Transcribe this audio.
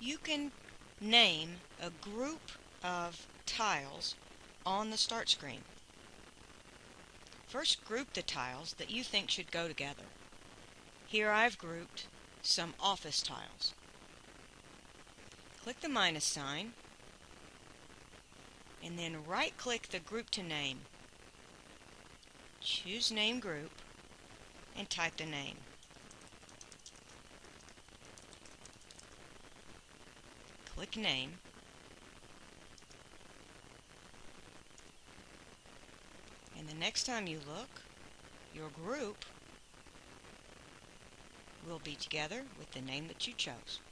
you can name a group of tiles on the start screen. First, group the tiles that you think should go together. Here I've grouped some office tiles. Click the minus sign and then right-click the group to name. Choose Name Group and type the name. Click Name. And the next time you look, your group will be together with the name that you chose.